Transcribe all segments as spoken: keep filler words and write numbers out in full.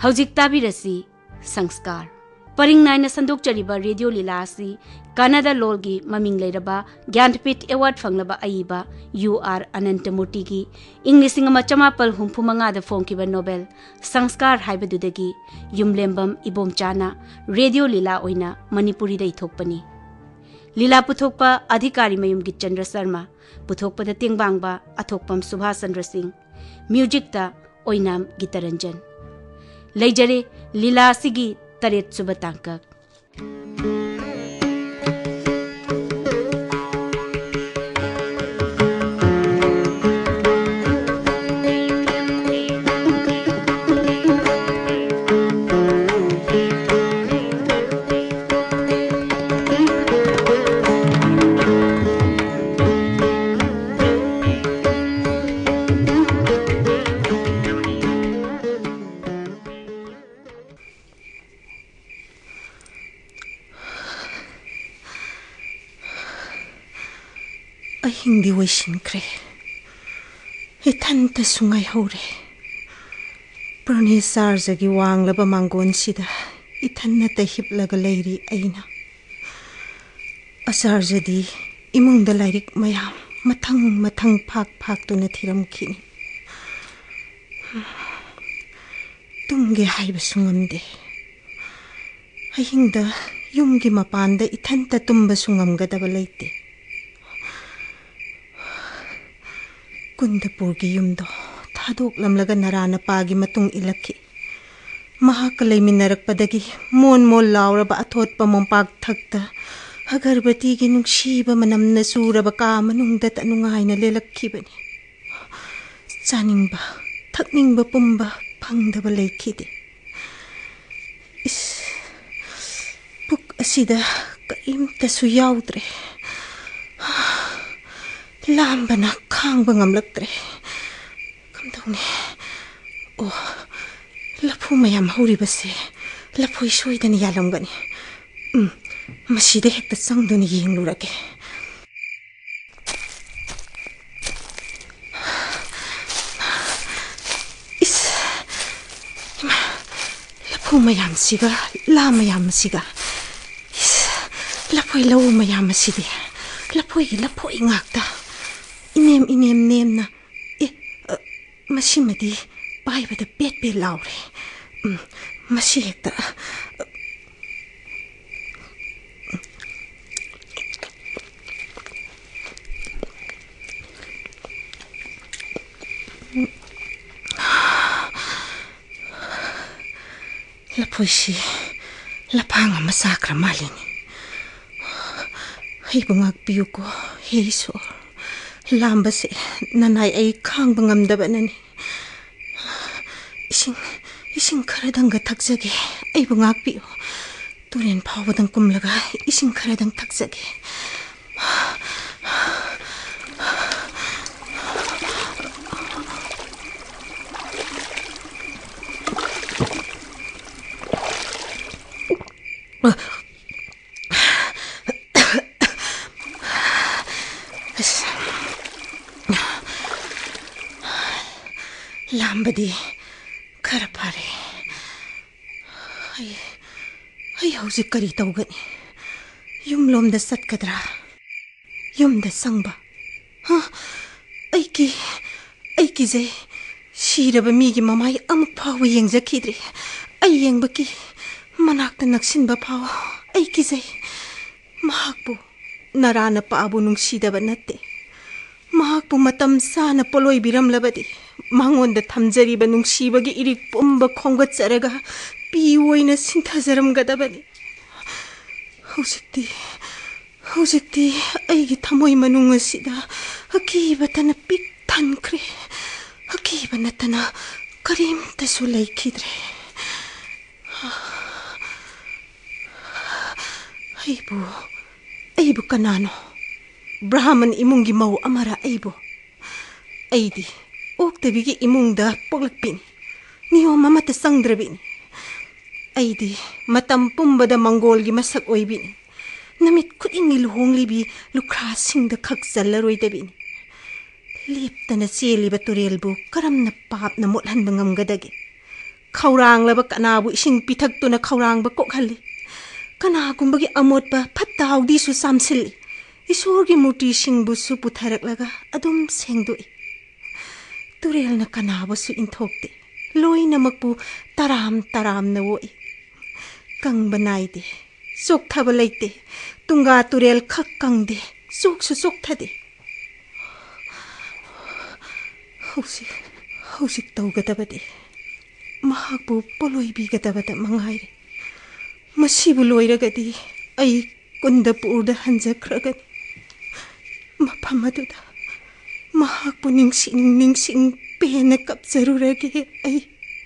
हौजिक ताबिरसी संस्कार परिंग नाइना संदोक चरिबा रेडियो लीला असि कनाडा लोलगी ममिंग लेरबा ज्ञानपीठ अवार्ड फंगलबा अइबा यू आर अनंतमूर्ति की इंग लिसिंग अमा चमापल हुंफुमंगादा फोंकिबा नोबेल संस्कार हाइबदुदगी युमलेंबम इबोमचाना रेडियो लीला ओइना मणिपुरी दा इथोकपनी लीला पुथोकपा अधिकारी मयुमगी चंद्र शर्मा पुथोकपदा तेंगबांगबा अथोकपम सुभाष चंद्र सिंह म्यूजिक दा ओइनाम गीतरंजन लेजरे लीला सिगी तरेत सुब तांकक Hindi waisin-kre. Itan ta sungay hore. Prani sarzagi wang laba manggon sida. Itan na tahip laga layri ayna. Asarzadi imong da layrik mayam. Matang matang pak pak to na thiram kini. Tungge haiba sungamde. Ayingda yumgi mapanda itan ta tumba sungam gadaba layte. Kundapurgi yumdo thadok lamlaga narana pagi matung ilaki mahakalay minarakpadagi mon mon lauraba athot pamampak thakta agarbati gi nungsiba manamna suraba ka manungdat anungay na lelakkibani chaningba thakningba pumba phangdaba laikhide is puk asida kaimta su yaudre Lamba na kang bangam laktre. Kamdong ni. Oh, lapu mayam huri basi. Lapu isui dan yalam gani. Hmm, masih deh hekta sang doni ying lurake. Is, lapu mayam siga, la mayam siga. Is, lapu ilau mayam masih deh. Lapu lapu ingakta. Inem inem nem na eh uh, masih madi pai pada bet bet laure um, masih hekta uh, la puisi la panga masakra malini hei bangak piu ko hei so Lamba se nanay ay kang bangam dabanan ising ising karadang gatagsagi ay bangakpi turin pawadang kumlaga ising karadang tagsagi Lambadi karapare ay ay hauzik kari tawgani yum lom da sat kadra yum da sangba ha ay ki ay ki zay shiraba migi mamay am pawa yeng zakidri ay yeng baki manak na naksinba pawa ay ki zay mahakbo narana pa abo nung shidaba natte mahakbo matam sana poloy biram labadi Mangon da tamjariba nungsibagi irik pumba khonga charaga piwoina sinthajaram gadabani hausikti hausikti aigi thamoi manung asida akiba tana pik thankre akiba natana karim tasu laikhidre aibu aibu kanano brahman imungi mau amara aibu aidi Oktabigi imungda poglakpin. Niyo mamata sangdrabin. Aidi matampumba da mangolgi masak oibin. Namit kuding iluhong libi lukrasing da kagsalaroy dabin. Lip ta na sili baturelbo karam na pap na muthan bangam gadagi. खौरांलबा कनाबु इसिंग पिथक्तुना खौरांबा कोकहल्ली कनागुंबगी अमोटबा फत्ता हाउदीसु सामसिल्ली ईश्वरगी मूर्ति सिंगबुसु पुथरकलगा अदुम सेंगदोई तुरेलना कनाबसु इंथोक्ते लोइनमकपु तराम तराम नवोई कंगबा नाइदे सोक्थबा लैते तुंगा तुरेल खक कंगदे सोकसु सोक्थदे हौसिक हौसिक तौगदबदे महाकबु पोलोइबिगदबदा मंगाइरे मसीबु लोइरगदी अई कुंदपुरदा हंजख्रगनी मफम अदुदा महाकबु निंगसिंग निंगसिंग पेना कपजरुरगे अई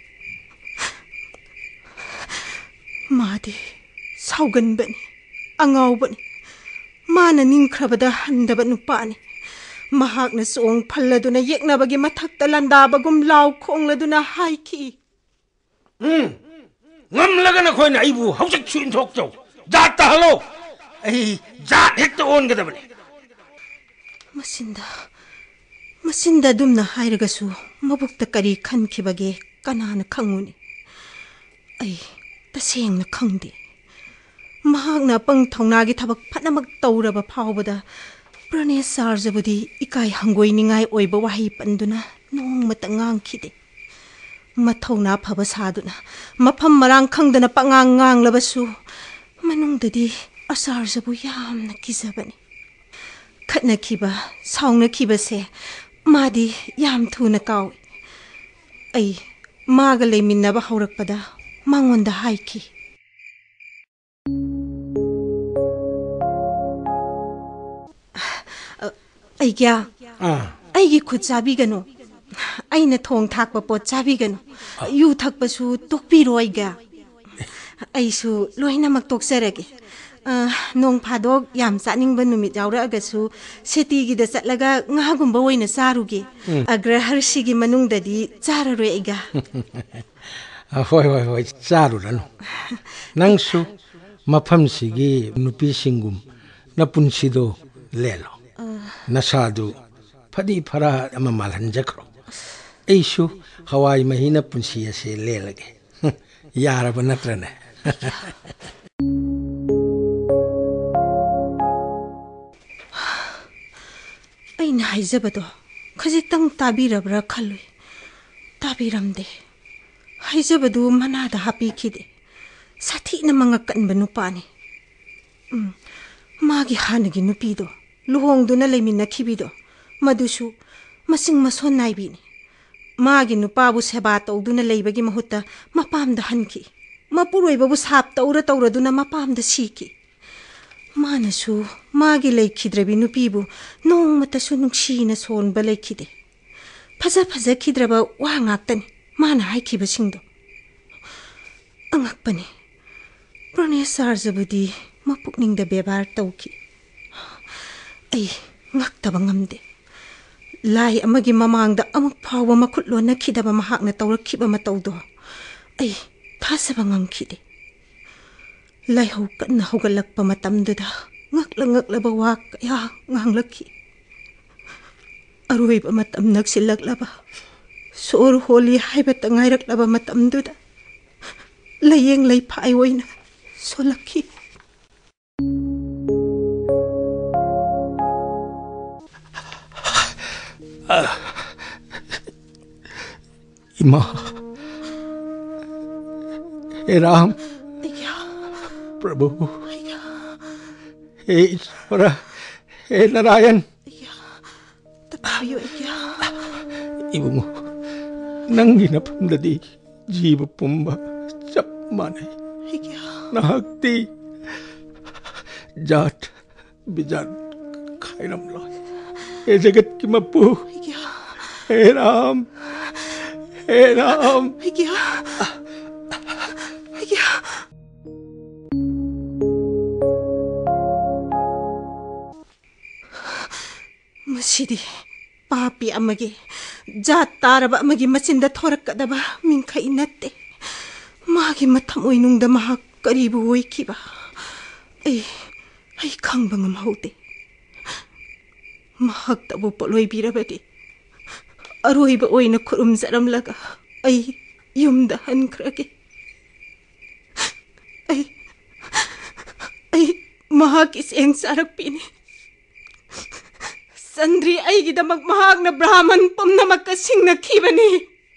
मादे साउगनबनी अंगाउबनी माना निंख्रबदा हंदबा नुपानी महाकना सोंग फल्लदुना येकनबगी मथक्ता लंदाबगुम लाउ खोंगलदुना हाइखी हम्म ngam khoi na ibu hausak chuin thok chau jat ta halo ai jat hekta on ga dabani masinda masinda dumna hairaga su mabukta kari khan khibage kanana khanguni ai taseng na khangde mahakna pang thongna gi thabak phanamak tawraba phawbada prane sarjabudi ikai hangoi ningai oiba wahi panduna nongmata ngang khide mathawna phaba saduna mafam marang khangdana pangang ngang labasu manungdadi asarjabu yamna kizabani khatna khiba saungna khiba se madi yam thuna kaw ai maga leiminna ba haurakpada mangonda haiki ai kya ai gi khut chabi gano aina thong thakpa pot chabi gano yu thakpa su tokpi roiga aisu loina mak tokserage nong phadok yam chaning ba numit jawra aga su seti gi da chatlaga nga gumba oina saruge agrahar sigi manung dadi chara roi aiga hoi hoi hoi charu ranu nangsu mafam sigi nupi singum na punsido lelo nasadu phadi phara ama malhan jakro eisu hawai mahina punsi ase lelage yara banatrane aina haijabado khajitang tabirabra khalui tabiramde haijabadu manada hapi khide sathi na manga kanba nupani um magi hanagi nupido luhongduna leimina khibido madusu masing mason naibini magi nupabu seba tawduna leibagi mahutta mapamda hanki mapuroibabu sap tawra tawraduna mapamda siki manasu magi leikhidrebi nupibu nongmata su nungsina sonba leikhide phaja phaja khidraba wa ngaktani mana haikhiba singdo angakpani prane sarjabudi mapukningda bebar tawki ai ngaktaba ngamde lai amagi mamangda amuk phawa makhutlo na khidaba mahakna tawrakhiba matawdo ai thasaba ngamkhide lai ho kanna hogalakpa matamduda ngakla ngaklaba wa ya nganglakhi aruiba matam naksilaklaba sor holi haiba tangailaklaba matamduda layeng lai phai oina solakhi Ima, He Ram, Prabhu, He Ishvara, He Narayan. Ibu mo, nang ginapamdadi, jiva pumba, chap manay, nahakti, jat, bijan, kairam loy, He jagat ki mapu, He Ram. He Ram. Higya. Higya. Masidi papi amagi jat taraba amagi machinda thorakadaba mingkai natte magi matham oinungda mahak karibu oikiba ai ai khangba ngamhaude mahak tabu poloi birabadi aroiba oina khurum zaramlaga ai ꯌꯨꯝꯗ ꯍꯟꯈ꯭ꯔꯒꯦ ꯑꯩ ꯑꯩ ꯃꯍꯥꯛꯀꯤ ꯆꯦꯡ ꯆꯥꯔꯛꯄꯤꯅꯤ ꯆꯟꯗ꯭ꯔꯤ ꯑꯩꯒꯤꯗꯃꯛ ꯃꯍꯥꯛꯅ ꯕ꯭ꯔꯥꯍꯃꯟ ꯄꯨꯝꯅꯃꯛꯀ ꯁꯤꯡꯅꯈꯤꯕꯅꯤ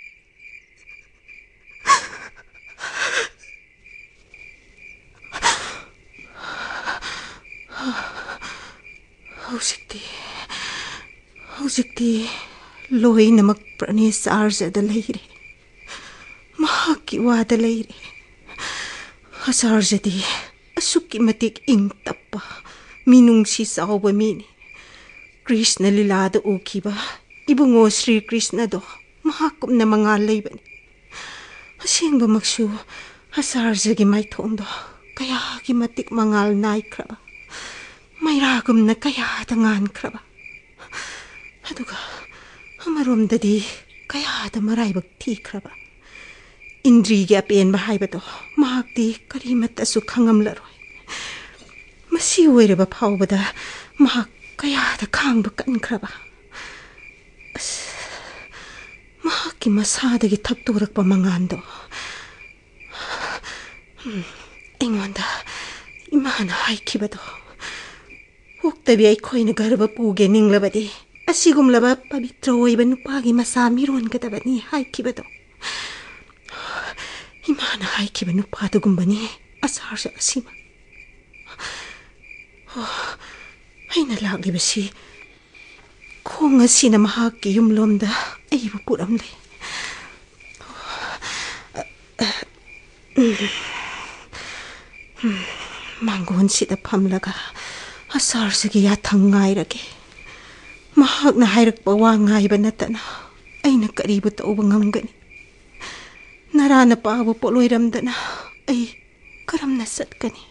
ꯍꯧꯖꯤꯛꯇꯤ ꯍꯧꯖꯤꯛꯇꯤ ꯂꯣꯏꯅꯃꯛ ꯄ꯭ꯔꯅꯦꯁꯥꯔꯖꯗ ꯂꯩꯔꯦ ꯃꯍꯥꯛꯀꯤ ꯋꯥꯗ ꯂꯩꯔꯦ ꯑꯆꯥꯔꯖꯗꯤ ꯑꯁꯨꯛꯀꯤ ꯃꯇꯤꯛ ꯏꯪ ꯇꯞꯄ ꯃꯤꯅꯨꯡꯁꯤ ꯆꯥꯎꯕ ꯃꯤꯅꯤ ꯀ꯭ꯔꯤꯁꯅ ꯂꯤꯂꯥꯗ ꯎꯈꯤꯕ ꯏꯕꯨꯡꯉꯣ ಶ್ರೀ ꯀ꯭ꯔꯤꯁꯅꯗꯣ ꯃꯍꯥꯛꯀꯨꯝꯅ ꯃꯉꯥꯜ ꯂꯩꯕꯅꯤ ꯑꯁꯦꯡꯕꯃꯛꯁꯨ ꯑꯆꯥꯔꯖꯒꯤ ꯃꯥꯏꯊꯣꯡꯗꯣ ꯀꯌꯥꯒꯤ ꯃꯇꯤꯛ ꯃꯉꯥꯜ ꯅꯥꯏꯈ꯭ꯔꯕ ꯃꯩꯔꯥꯒꯨꯝꯅ ꯀꯌꯥꯗ ꯉꯥꯟꯈ꯭ꯔꯕ ꯑꯗꯨꯒ ꯑꯃꯔꯣꯝꯗꯗꯤ ꯀꯌꯥꯗ ꯃꯔꯥꯏꯕꯛ ꯊꯤꯈ꯭ꯔꯕ ꯏꯟꯗ꯭ꯔꯤꯒꯤ ꯑꯄꯦꯟꯕ ꯍꯥꯏꯕꯗꯣ ꯃꯍꯥꯛꯇꯤ ꯀꯔꯤꯃꯠꯇꯁꯨ ꯈꯪꯉꯝꯂꯔꯣꯏ ꯃꯁꯤ ꯑꯣꯏꯔꯕ ꯐꯥꯎꯕꯗ ꯃꯍꯥꯛ ꯀꯌꯥꯗ ꯈꯥꯡꯕ ꯀꯟꯈ꯭ꯔꯕ ꯑꯁ ꯃꯍꯥꯛꯀꯤ ꯃꯁꯥꯗꯒꯤ ꯊꯛꯇꯣꯔꯛꯄ ꯃꯉꯥꯟꯗꯣ ꯑꯩꯉꯣꯟꯗ ꯏꯃꯥꯅ ꯍꯥꯏꯈꯤꯕꯗꯣ ꯄꯣꯛꯇꯕꯤ ꯑꯩꯈꯣꯏꯅ ꯒꯔꯚ ꯄꯨꯒꯦ ꯅꯤꯡꯂꯕꯗꯤ ꯑꯁꯤꯒꯨꯝꯂꯕ ꯄꯕꯤꯇ꯭ꯔ ꯑꯣꯏꯕ ꯅꯨꯄꯥꯒꯤ ꯃꯁꯥ ꯃꯤꯔꯣꯟꯒꯗꯕꯅꯤ ꯍꯥꯏꯈꯤꯕꯗꯣ 이마나 하이키베 누파도 군바니 아사르 아시마 ꯑꯩꯅ ꯂꯥꯛꯂꯤꯕꯁꯤ ꯈꯣꯡ ꯑꯁꯤꯅ ꯃꯍꯥꯛꯀꯤ ꯌꯨꯝꯂꯣꯝꯗ ꯑꯩꯕꯨ ꯄꯨꯔꯝꯂꯦ ꯃꯥꯡꯒꯣꯟꯁꯤꯗ ꯐꯝꯂꯒ ꯑꯆꯥꯔꯁꯤꯒꯤ ꯌꯥꯊꯪ ꯉꯥꯏꯔꯒꯦ ꯃꯍꯥꯛꯅ ꯍꯥꯏꯔꯛꯄ ꯋꯥ ꯉꯥꯏꯕ ꯅꯠꯇꯅ ꯑꯩꯅ ꯀꯔꯤꯕꯨ ꯇꯧꯕ ꯉꯝꯒꯅꯤ ꯅꯔꯥꯅ ꯄꯥꯕ ꯄꯣꯠꯂꯣꯏꯔꯝꯗꯅ ꯑꯩ ꯀꯔꯝꯅ ꯆꯠꯀꯅꯤ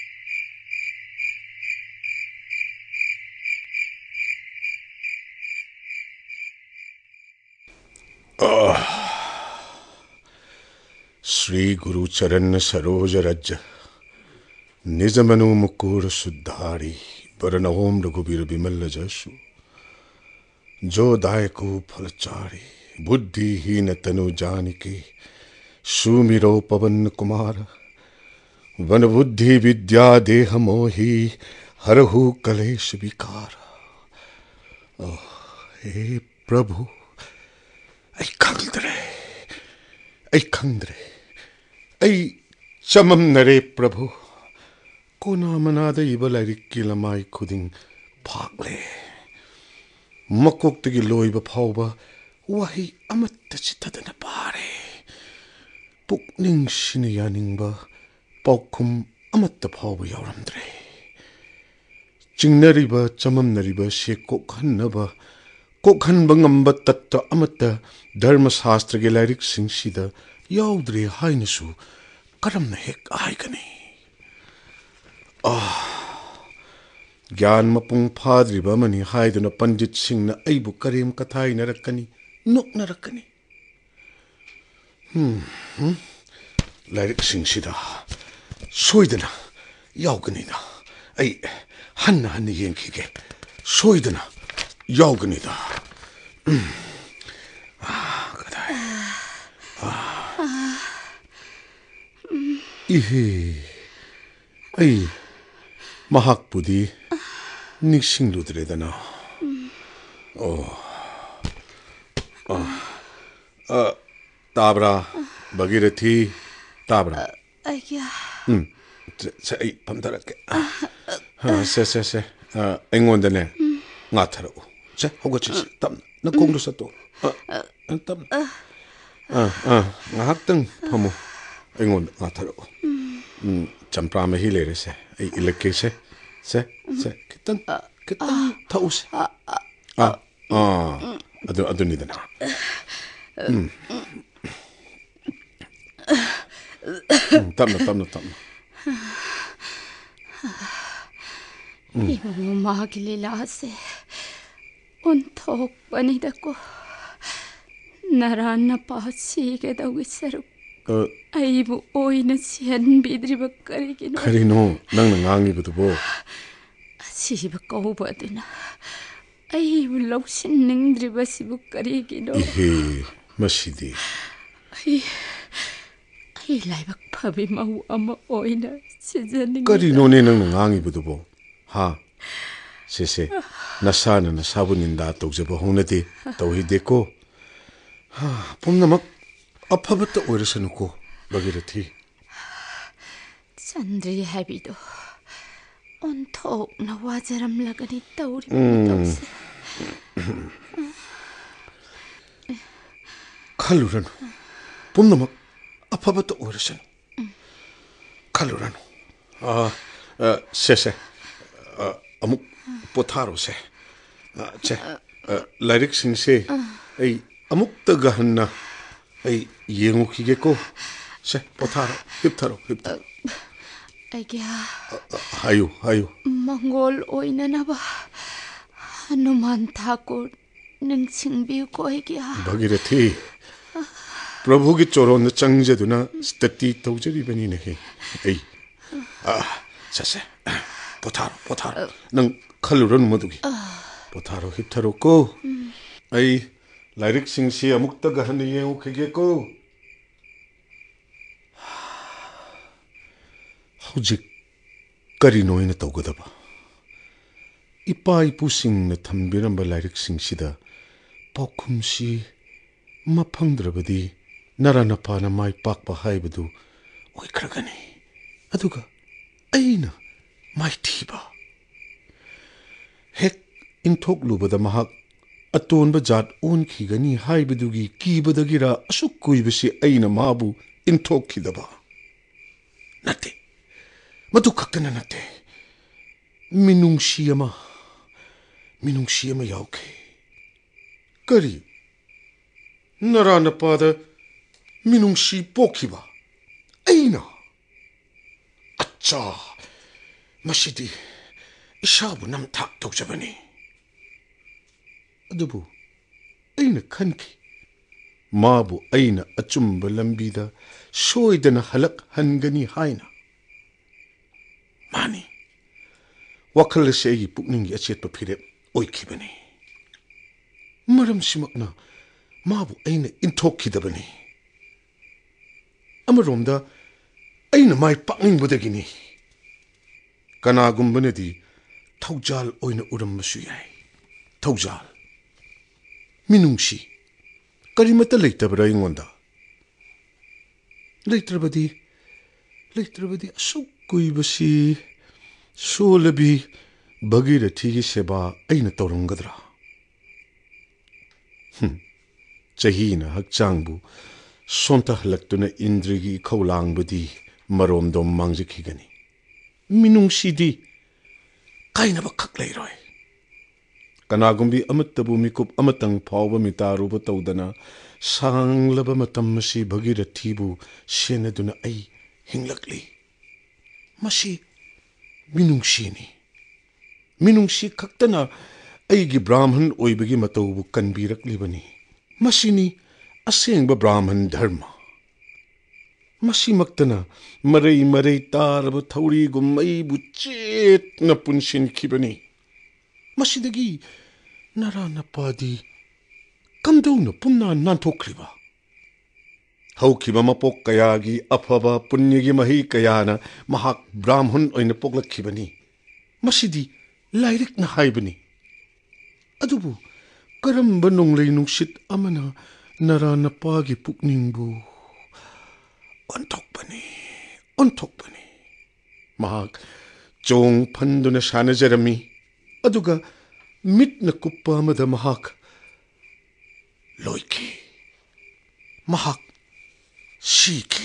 श्री गुरु चरण सरोज रज निज मनु मुकुर सुधारी बरनओम रघुबीर बिमल जसु जो दायको फलचारी बुद्धिहीन तनु जानिके सुमिरो पवन कुमार वन बुद्धि विद्या देह मोहि हरहु कलेश विकार हे प्रभु ऐ खंद्रे ऐ खंद्रे ऐ चमम नरे प्रभु कोना मनाद इबलारी किलमाई खुदिंग फागले मकोक्तगी लोइब फाउबा वही अमत्त चितदन पारे पुकनिंग सिन यानिंगबा पौखुम अमत्त फाउबा यावरमद्रे चिंगनरिबा चममनरिबा से कोखन्नबा कोखन्बा ngamba तत्व अमत्त धर्म शास्त्र के लायरिक सिंगसिदा याउद्रे हाइनसु करमना हेक आइगनी आ ज्ञान मपुंग फाद्रिबा मनि हाइदुना पंडित सिंहना अइबु करीम कथाइ नरकनी नुक नरकनी हम्म हम्म लायरिक सिंगसिदा सोइदना याउगनीदा अइ हन्ना हन्ना येंखिगे सोइदना याउगनीदा इहे ऐ महाकपुदी निक्सिंगलुद्रेदना ओ अ ताब्रा भगीरथी ताब्रा आज्ञा हम्म से ऐ फमदरके हाँ से से से ऐंगोंदने ngatharo se hogachi tam na kongdu sato tam ah ah ngahaktang phamu aingon ngatharo um champra me hi lere se ai ilake se se se kitan kitan thaus ah ah adu adu ni dana um tamna tamna tamna 이모 마길리라세 온톡 빠니다고 나라나 파시게 다위서루 아이부 오이는 시한 비드리바 까리기노 카리노 낭나 낭이부도보 시바 꼬버드나 아이부 럭신 능드리바 시부 까리기노 이헤 마시디 아이 ꯑꯩꯒꯤ ꯂꯥꯏꯕꯛ ꯐꯕꯤ ꯃꯍꯨ ꯑꯃ ꯑꯣꯏꯅ ꯁꯤꯖꯅꯤꯡꯉꯤ ꯀꯔꯤꯅꯣꯅꯦ ꯅꯪꯅ ꯉꯥꯡꯉꯤꯕꯗꯨꯕꯣ ꯍꯥ ꯁꯦꯁꯦ ꯅꯁꯥꯅ ꯅꯁꯥꯕꯨ ꯅꯤꯟꯗꯥ ꯇꯧꯖꯕ ꯍꯧꯅꯗꯦ ꯇꯧꯍꯤꯗꯦꯀꯣ ꯍꯥ ꯄꯨꯝꯅꯃꯛ ꯑꯐꯕꯇ ꯑꯣꯏꯔꯁꯅꯨꯀꯣ ꯚꯒꯤꯔꯊꯤ ꯆꯟꯗ꯭ꯔꯤ ꯍꯥꯏꯕꯤꯗꯣ ꯑꯣꯟꯊꯣꯛꯅ ꯋꯥꯖꯔꯝꯂꯒꯅꯤ ꯇꯧꯔꯤꯕ ꯃꯇꯧꯁꯦ ꯈꯜꯂꯨꯔꯅꯨ ꯄꯨꯝꯅꯃꯛ ꯑꯐꯕꯇ ꯑꯣꯏꯔꯁꯅꯨ ꯈꯜꯂꯨꯔꯅꯨ ꯁꯦ ꯁꯦ ꯑꯃꯨꯛ ꯄꯣꯊꯥꯔꯣꯁꯦ ꯁꯦ ꯂꯥꯏꯔꯤꯛꯁꯤꯡꯁꯦ ꯑꯩ ꯑꯃꯨꯛꯇꯒ ꯍꯟꯅ ꯑꯩ ꯌꯦꯡꯉꯨꯈꯤꯒꯦꯀꯣ ꯁꯦ ꯄꯣꯊꯥꯔꯣ ꯍꯤꯞꯊꯔꯣ ꯍꯤꯞꯊꯔꯣ ꯑꯩꯒꯤ 하유 하유 ꯃꯪꯒꯣꯜ ꯑꯣꯏꯅꯅꯕ ꯍꯅꯨꯃꯥꯟ ꯊꯥꯀꯨꯔ ꯅꯤꯡꯁꯤꯡꯕꯤꯌꯨꯀꯣ ꯑꯩꯒꯤ ꯚꯒꯤꯔꯊꯤ ꯄ꯭ꯔꯚꯨꯒꯤ ꯆꯣꯔꯣꯟꯗ ꯆꯪꯖꯗꯨꯅ ꯁ꯭ꯇꯇꯤ ꯇꯧꯖꯔꯤꯕꯅꯤꯅꯦꯍꯦ ꯑꯩ ꯁꯦꯁꯦ ꯄꯣꯊꯥꯔꯣ ꯄꯣꯊꯥꯔꯣ ꯅꯪ ꯈꯜꯂꯨꯔꯅꯨ ꯃꯗꯨꯒꯤ ꯄꯣꯊꯥꯔꯣ ꯍꯤꯞꯊꯔꯣꯀꯣ ꯑꯩ ꯂꯥꯏꯔꯤꯛꯁꯤꯡꯁꯤ ꯑꯃꯨꯛꯇꯒ ꯍꯟꯅ ꯌꯦꯡꯉꯨꯈꯤꯒꯦꯀꯣ ꯍꯧꯖꯤꯛ ꯀꯔꯤꯅꯣ ꯑꯩꯅ ꯇꯧꯒꯗꯕ ꯏꯄꯥ ꯏꯄꯨꯁꯤꯡꯅ ꯊꯝꯕꯤꯔꯝꯕ ꯂꯥꯏꯔꯤꯛꯁꯤꯡꯁꯤꯗ ꯄꯥꯎꯈꯨꯝꯁꯤ ꯃꯐꯪꯗ꯭ꯔꯕꯗꯤ ꯅꯔꯥꯅꯄꯥꯅ ꯃꯥꯏ ꯄꯥꯛꯄ ꯍꯥꯏꯕꯗꯨ ꯑꯣꯏꯈ꯭ꯔꯒꯅꯤ ꯑꯗꯨꯒ ꯑꯩꯅ ꯃꯥꯏꯊꯤꯕ ꯍꯦꯛ ꯏꯟꯊꯣꯛꯂꯨꯕꯗ ꯃꯍꯥꯛ ꯑꯇꯣꯟꯕ ꯖꯥꯠ ꯑꯣꯟꯈꯤꯒꯅꯤ ꯍꯥꯏꯕꯗꯨꯒꯤ ꯀꯤꯕꯗꯒꯤꯔ ꯑꯁꯨꯛ ꯀꯨꯏꯕꯁꯤ ꯑꯩꯅ ꯃꯥꯕꯨ ꯏꯟꯊꯣꯛꯈꯤꯗꯕ ꯅꯠꯇꯦ ꯃꯗꯨ ꯈꯛꯇꯅ ꯅꯠꯇꯦ ꯃꯤꯅꯨꯡꯁꯤ ꯑꯃ ꯃꯤꯅꯨꯡꯁꯤ ꯑꯃ ꯌꯥꯎꯈꯤ ꯀꯔꯤ ꯅꯔꯥꯅꯄꯥꯗ ꯃꯤꯅꯨꯡꯁꯤ ꯄꯣꯛꯈꯤꯕ ꯑꯩꯅ ꯑꯠꯆꯥ ꯃꯁꯤꯗꯤ ꯏꯁꯥꯕꯨ ꯅꯝꯊꯥꯛ ꯇꯧꯖꯕꯅꯤ ꯑꯗꯨꯕꯨ ꯑꯩꯅ ꯈꯟꯈꯤ ꯃꯥꯕꯨ ꯑꯩꯅ ꯑꯆꯨꯝꯕ ꯂꯝꯕꯤꯗ ꯁꯣꯏꯗꯅ ꯍꯜꯂꯛꯍꯟꯒꯅꯤ ꯍꯥꯏꯅ ꯃꯥꯅꯤ ꯋꯥꯈꯜ ꯑꯁꯤ ꯑꯩꯒꯤ ꯄꯨꯛꯅꯤꯡꯒꯤ ꯑꯆꯦꯠꯄ ꯐꯤꯔꯦꯞ ꯑꯣꯏꯈꯤꯕꯅꯤ ꯃꯔꯝꯁꯤꯃꯛꯅ ꯃꯥꯕꯨ ꯑꯩꯅ ꯏꯟꯊꯣꯛꯈꯤꯗꯕꯅꯤ ꯑꯃꯔꯣꯝꯗ ꯑꯩꯅ ꯃꯥꯏ ꯄꯥꯛꯅꯤꯡꯕꯗꯒꯤꯅꯤ ꯀꯅꯥꯒꯨꯝꯕꯅꯗꯤ ꯊꯧꯖꯥꯜ ꯑꯣꯏꯅ ꯎꯔꯝꯕꯁꯨ ꯌꯥꯏ ꯊꯧꯖꯥꯜ ꯃꯤꯅꯨꯡꯁꯤ ꯀꯔꯤꯃꯠꯇ ꯂꯩꯇꯕ꯭ꯔꯥ ꯑꯩꯉꯣꯟꯗ ꯂꯩꯇ꯭ꯔꯕꯗꯤ ꯂꯩꯇ꯭ꯔꯕꯗꯤ ꯑꯁꯨꯛ ꯀꯨꯏꯕꯁꯤ ꯁꯣꯜꯂꯕꯤ ꯚꯒꯤꯔꯊꯤꯒꯤ ꯁꯦꯕꯥ ꯑꯩꯅ ꯇꯧꯔꯝꯒꯗ꯭ꯔꯥ ꯆꯍꯤꯅ ꯍꯛꯆꯥꯡꯕꯨ ꯁꯣꯟꯊꯍꯜꯂꯛꯇꯨꯅ ꯏꯟꯗ꯭ꯔꯤꯒꯤ ꯏꯈꯧ ꯂꯥꯡꯕꯗꯤ ꯃꯔꯣꯝꯗꯣꯝ ꯃꯥꯡꯖꯈꯤꯒꯅꯤ ꯃꯤꯅꯨꯡꯁꯤꯗꯤ ꯀꯥꯏꯅꯕ ꯈꯛ ꯂꯩꯔꯣꯏ ꯀꯅꯥꯒꯨꯝꯕꯤ ꯑꯃꯠꯇꯕꯨ ꯃꯤꯀꯨꯞ ꯑꯃꯇꯪ ꯐꯥꯎꯕ ꯃꯤꯇꯥꯔꯨꯕ ꯇꯧꯗꯅ ꯁꯥꯡꯂꯕ ꯃꯇꯝ ꯑꯁꯤ ꯚꯒꯤꯔꯊꯤꯕꯨ ꯁꯦꯟꯅꯗꯨꯅ ꯑꯩ ꯍꯤꯡꯂꯛꯂꯤ ꯃꯁꯤ ꯃꯤꯅꯨꯡꯁꯤꯅꯤ ꯃꯤꯅꯨꯡꯁꯤ ꯈꯛꯇꯅ ꯑꯩꯒꯤ ꯕ꯭ꯔꯥꯍ꯭ꯃꯟ ꯑꯣꯏꯕꯒꯤ ꯃꯇꯧꯕꯨ ꯀꯟꯕꯤꯔꯛꯂꯤꯕꯅꯤ ꯃꯁꯤꯅꯤ ꯑꯁꯦꯡꯕ ꯕ꯭ꯔꯥꯍ꯭ꯃꯟ ꯙꯔꯃ ꯃꯁꯤꯃꯛꯇꯅ ꯃꯔꯩ ꯃꯔꯩ ꯇꯥꯔꯕ ꯊꯧꯔꯤꯒꯨꯝ ꯑꯩꯕꯨ ꯆꯦꯠꯅ ꯄꯨꯟꯁꯤꯟꯈꯤꯕꯅꯤ ꯃꯁꯤꯗꯒꯤ ꯅꯔꯥꯅꯄꯥꯗꯤ ꯀꯝꯗꯧꯅ ꯄꯨꯝꯅ ꯅꯥꯟꯊꯣꯛꯈ꯭ꯔꯤꯕ ꯍꯧꯈꯤꯕ ꯃꯄꯣꯛ ꯀꯌꯥꯒꯤ ꯑꯐꯕ ꯄꯨꯟꯌꯒꯤ ꯃꯍꯩ ꯀꯌꯥꯅ ꯃꯍꯥꯛ ꯕ꯭ꯔꯥꯍ꯭ꯃꯟ ꯑꯣꯏꯅ ꯄꯣꯛꯂꯛꯈꯤꯕꯅꯤ ꯃꯁꯤꯗꯤ ꯂꯥꯏꯔꯤꯛꯅ ꯍꯥꯏꯕꯅꯤ ꯑꯗꯨꯕꯨ ꯀꯔꯝꯕ ꯅꯣꯡꯂꯩ ꯅꯨꯡꯁꯤꯠ ꯑꯃꯅ ꯅꯔꯥꯅꯄꯥꯒꯤ ꯄꯨꯛꯅꯤꯡꯕꯨ ꯑꯣꯟꯊꯣꯛꯄꯅꯤ ꯑꯣꯟꯊꯣꯛꯄꯅꯤ ꯃꯍꯥꯛ ꯆꯣꯡ ꯐꯟꯗꯨꯅ ꯁꯥꯟꯅꯖꯔꯝꯃꯤ ꯑꯗꯨꯒ ꯃꯤꯠꯅ ꯀꯨꯞꯄ ꯑꯃꯗ ꯃꯍꯥꯛ ꯂꯣꯏꯈꯤ ꯃꯍꯥꯛ ꯁꯤꯈꯤ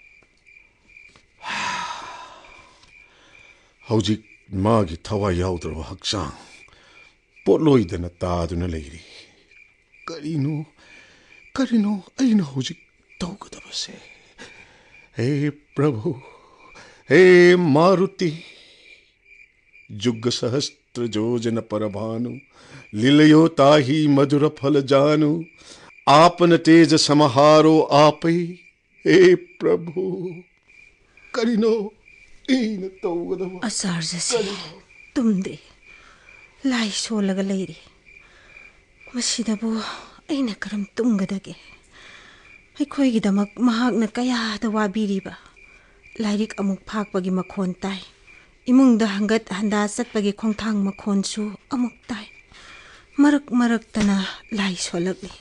ꯍꯧꯖꯤꯛ ꯃꯥꯒꯤ ꯊꯋꯥꯏ ꯌꯥꯎꯗ꯭ꯔꯕ ꯍꯛꯆꯥꯡ ꯄꯣꯠꯂꯣꯏꯗꯅ ꯇꯥꯗꯨꯅ ꯂꯩꯔꯤ ꯀꯔꯤꯅꯣ ꯀꯔꯤꯅꯣ ꯑꯩꯅ ꯍꯧꯖꯤꯛ ꯇꯧꯒꯗꯕꯁꯦ ꯍꯦ ꯄ꯭ꯔꯚꯨ ꯍꯦ मारुति जुग सहस्त्र जोजन परभानु लीलयो ताही मधुर फल जानु आपन तेज समहारो आपै हे प्रभु करिनो इन तौगदब अचार्यसे तुमदे लाई सोलगा लैरी मसिदबो अैना करम तुंगदगे ꯑꯩꯈꯣꯏꯒꯤꯗꯃꯛ ꯃꯍꯥꯛꯅ ꯀꯌꯥꯗ ꯋꯥꯕꯤꯔꯤꯕ ꯂꯥꯏꯔꯤꯛ ꯑꯃꯨꯛ ꯐꯥꯛꯄꯒꯤ ꯃꯈꯣꯟ ꯇꯥꯏ इमुंग हंगत हंदा चटपगी खोंथांग मखोनसु अमुक ताई मरक मरकतना लाई सोलगली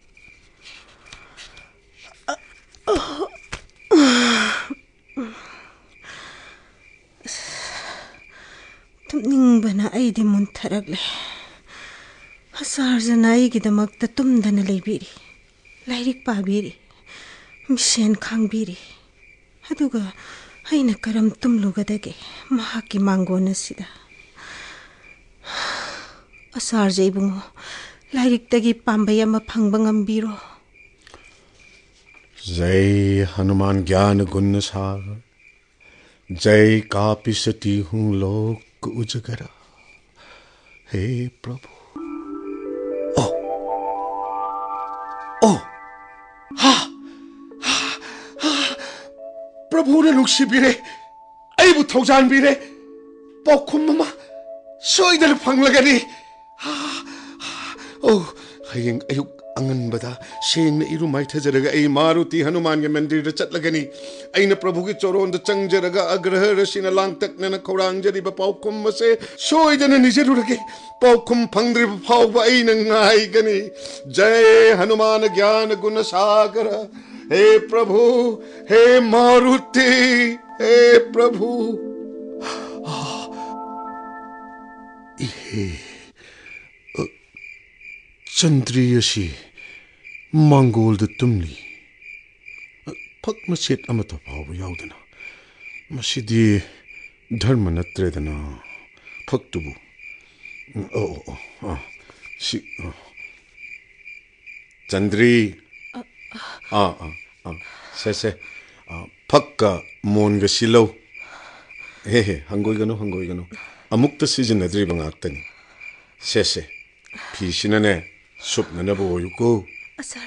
तुमनिंगबना अइदि मुंथरगले हसारजना अइगिदमक्ता तुमदना लेबिरी लाइरिक पाबिरी मिसेन खांबिरी अदुगा अइना करम तुमलुगदगे महाकी मांगोन सिदा असार जैबुंगो लाइरिकतगी पांबय अमा फंगबा ngambiro जय हनुमान ज्ञान गुण सागर जय कापिसती हूँ लोक उजगरा हे प्रभु ओ ओ हा प्रभुने नुक्सिबिरे अइबु थौजानबिरे पौखुम ममा सोइदन फंगलगनी ओ हयेंग अयुक अंगनबदा सेंगन इरु माइथजरगा अइ मारुति हनुमान के मंदिर द चटलगनी अइना प्रभु के चोरोन द चंगजरगा अग्रह रसिन लांगतकनन खौरांगजरिबा पौखुम मसे सोइदन निजरुरगे पौखुम फंगद्रिब फावबा अइना ngaigani जय हनुमान ज्ञान गुण सागर हे प्रभु हे मारुति हे प्रभु हे चंद्रियसी मंगोल द तुमली फक मसेत अमत फाव याउदना मसिदी धर्म नत्रेदना फक्तुबु ओ ओ आ सी चंद्री आ आ आ से से फक्का मोनग सिलो हे हे हंगोइगनो हंगोइगनो अमुक्त सिजनद्रिब ngaktani से से फिसिनने सुपननबो ओयुको असार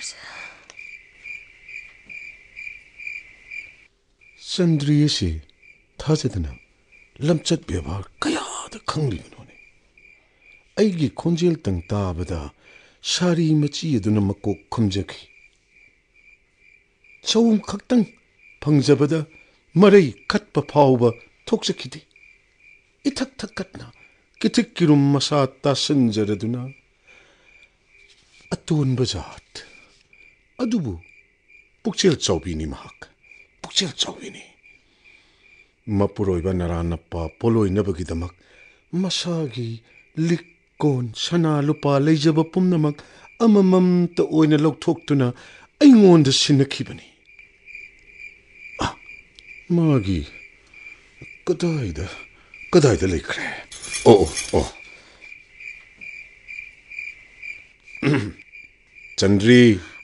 चंद्रियसी थाजदना लमचत व्यवहार कयाद खंगलिगनोने अइगी खोंजेल तंग ताबदा सारी मची अदुना मकोक खुमजखि चौम खक्तंग फंगजबदा मरई खतप फावबा थोकसखिदि इथक थकटना किथिक किरुम मसा तासंजरदुना अतोन बजात अदुबु पुक्चेल चौबिनी महक पुक्चेल चौबिनी मपुरोइबा नरानप्पा पोलोइनबगिदमक मसागी लिक्कोन सना लुपा लेजबा पुमनमक अममम त ओइना लौथोक्तुना अइंगोंद सिनखिबनी मागी कदाइदा कदाइदा लेख्रे ओ ओ चंद्री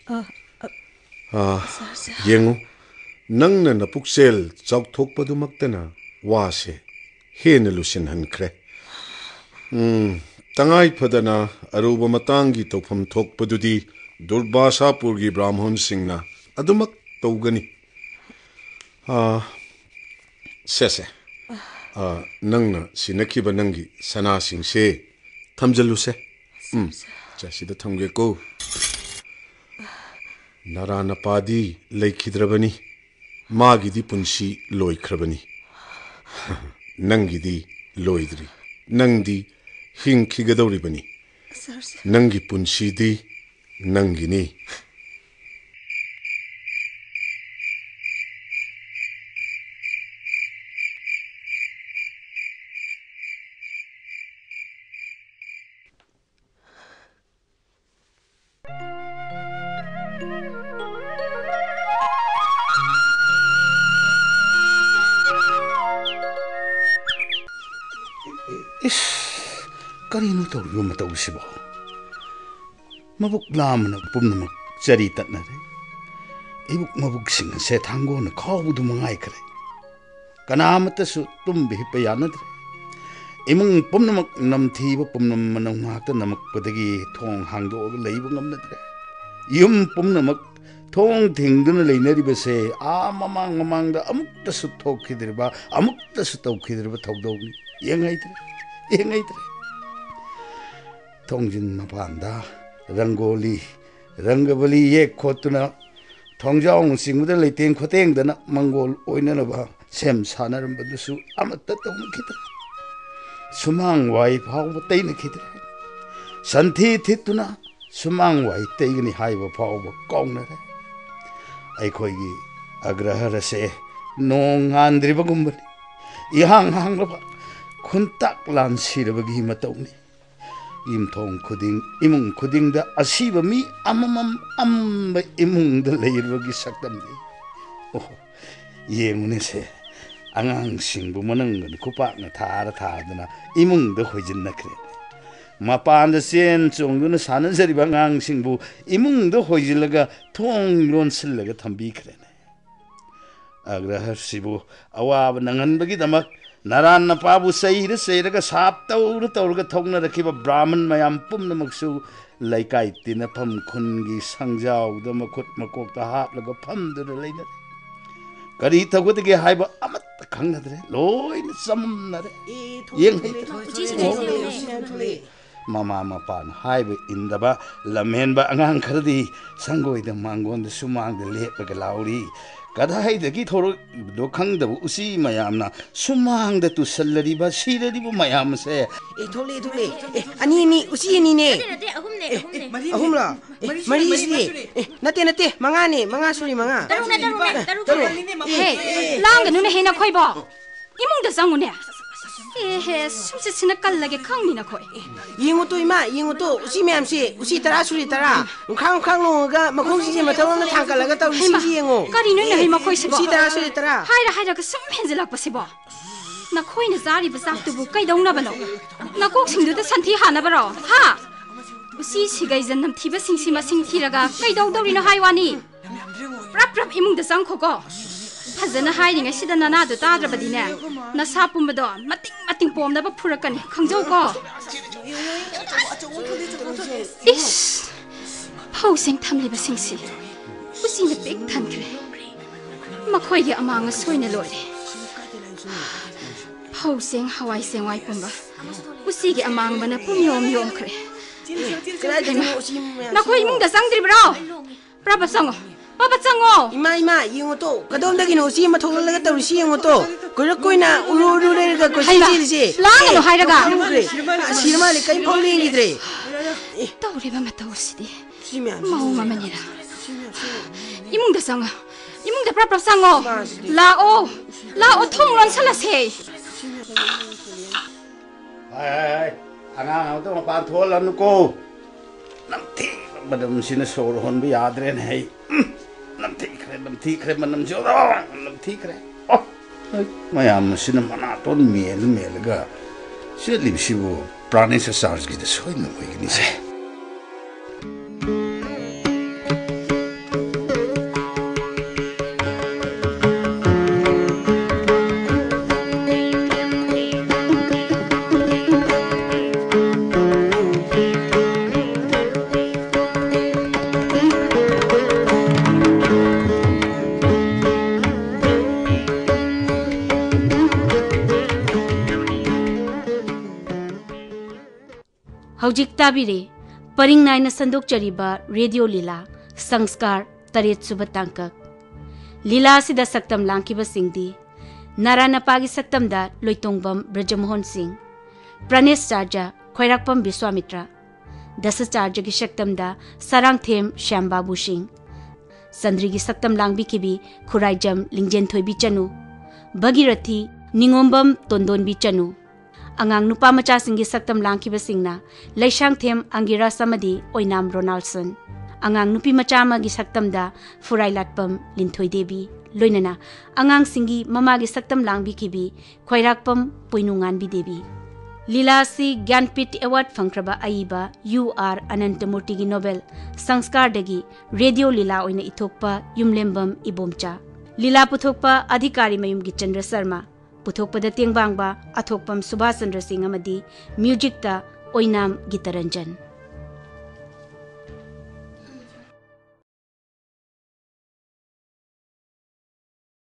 आ येंगु नंगना नपुक्सेल चौथोकपदुमक्तना वासे हेन लुसिन हनख्रे उम तंगाई फदना अरुब मतंगी तौफम थोकपदुदी दुर्बासापुरगी ब्राह्मण सिंहना अदुमक तौगनी आ सेसे आ नंगना सिनखिबा नंगी सना सिंहसे थमजलुसे उम जासिदा थमगेको नारानपादी लेखिद्रबनी मागिदी पुंसी लोइख्रबनी नंगिदी लोइद्री नंगदी हिंखिगदौरिबनी नंगी पुंसीदी नंगिनी करीनु तौरियो मतौसिबो मबुक लामना पुमनमक चरी तत्नरे इबुक मबुक सिंह से थांगोन खावदु मंगाई खरे कनामतसु तुम्बि हिप यानद्रे इमुंग पुमनमक नमथीब पुमनम मनंगात नमकपदगी थोंग हांगदोग लेइब ngamnadre यम पुमनमक थोंग थिंगदुन लेनरिबसे आ ममांग ममांगदा अमुक्तसु थोखिद्रिबा अमुक्तसु तौखिद्रिबा थौदौनी येंगाइद्रे येंगाइद्रे थोंजिन मपांदा रंगोली रंगबली ये खोतुना थोंजाओ सिंगुदा लेतें खोतेंग दना मंगोल ओइननबा सेम सानरंबदुसु अमत्त तौनखिद्रे सुमांग वाई फाव तैनखिद्रे संथि थितुना सुमांग वाई तैगनि हाइबा फाव कौनरे अखोइगी अग्रहरसे नोंग आंद्रिबगुंबनि इहांग हांगबा खुंताक लानसिरबगी मतौनि इमथोंग खुदिंग इमुंग खुदिंगदा असीबा मी अममम अम्बा इमुंगदा लेइरबगी सक्तमनि ओ येमुनेसे आंगांग सिंगबु मनंगन खुपाकना थारा थादना इमुंगदा होइजिननख्रे मपान चेन चोंगदुना सानजरिबा आंगांग सिंगबु इमुंगदा होइजिलगा थोंग लोनसिलगा थंबिख्रेने अग्रहसिबु अवाब नंगनबगी दमक नारायण नपाबु सैर सैरगा साप तौर तौरगा थौना रखिबा ब्राह्मण मयाम पुमनमक्सु लैकाई तिनफम खुनगी संजाउदा मखुत मकोकता हापलगा फमदुना लैना करी तगुदगे हाइबा अमत खंगनद्रे लोइन समनरे येंग ममा मपान हाइबा इंदबा लमेनबा अंगांग खरदी संगोइदा मांगोंदा सुमांगदा लेपलगा लाउरी कदाइदगी थोरो दो खंगदब उसी मयामना सुमांगदा तुसल्लरिबा सिररिबा मयामसे ए थोले थोले ए अनि नि उसी नि ने नते अहुमने अहुमने अहुमला मरी सिदि नते नते मंगाने मंगा सुरी मंगा तरुने तरुने तरुने हे लांगनुने हेना खोइबो इमुंगदा संगुने ए हे सुमसे सिना कल्लगे खंगनिना खोइ यिंगु तो इमा यिंगु तो उसी मैम से उसी तरा सुरी तरा खांग खांग लोगा मखोंग सिजे मथौन थांकलगा तौ सिजी यिंगु करिनो नै मखोइ से उसी तरा सुरी तरा हाइरा हाइरा सम हेंजलक पसिबो नखोइना जारि बसाक्तुबु कैदौना बनो नकोक सिंदुदा संथि हानबरो हा उसी सिगै जन्नम थिबा सिंसि मसिंग थिरगा कैदौ दौरिनो हाइवानी प्रप प्रप इमुंगदा संखोको फजना हाइरिङै सिदा ननादु ताद्रबदिने नसा पुम्बदो मतिङ मतिङ पोमनबा फुरकनि खंजौको इस फौसिङ थमलिबा सिंसि उसिने पेक थनख्रे मखोइगे अमांग सोइने लोरे फौसिङ हवाइ सेंवाइ पुम्बा उसिगे अमांगबना पुमयोम योमख्रे नखोइ इमुंगदा संग्द्रिब्रो प्रबा संगो Papa Chango! Ima ima, yung to. Kadom dagi no si matulog laga tawri si yung to. Kuya kuya na ulu ulu na laga ko si si si. Lang ano hay laga? Sirma le kay pawli ni dre. Tawri ba matawr si di? Si miya. Mau mama nila. Imong da Chango. Imong da prap prap Chango. Lao. Lao thong ron sala se. Ay ay, angang ako to mapantholan ko. Namti, madam sina soro hon bi yadre nahi. Nam tikre, nam tikre, manam joro, nam tikre. Oh, mayam sina mana ton mel mel ga. Sina libsibo prane sa sars gida soy na mo igni se. हौजिक ताबिरे परिंग नाइना संदोक चरीबा radio लीला संस्कार तरेत सुब तांकक लीला सिदा सक्तम लांकिबा सिंगदी नारायणपागी सक्तमदा लोइतोंगबम ब्रजमोहन सिंह प्रणेश चार्जा खोइराकपम विश्वामित्रा दशचार्य की सक्तमदा सरांगथेम श्यामबाबू सिंह संद्रीगी सक्तम लांगबिकिबी खुराइजम लिंगजेन थोइबी चनु भगीरथी निंगोंबम तोंदोनबी चनु अंगांग नुपा मचा सिंगी सक्तम लांकिबा सिंगना लैशांगथेम अंगिरा समदी ओइनाम रोनाल्डसन अंगांग नुपी मचा मगी सक्तमदा फुराइलाटपम लिंथोइ देवी लोइनना अंगांग सिंगी ममागी सक्तम लांगबिकिबी खोइराकपम पुइनुंगानबी देवी लीलासी ज्ञानपीठ अवार्ड फंख्रबा आइबा यू आर अनंतमूर्ति की नोवेल संस्कार दगी रेडियो लीला ओइना इथोकपा युमलेम्बम इबोमचा लीला पुथोकपा अधिकारी मयुम की चंद्र शर्मा पुथोकपदा तेंगबांगबा अथोकपम सुभाष चंद्र सिंह अमदी म्यूजिक ता ओइनाम गीतरंजन।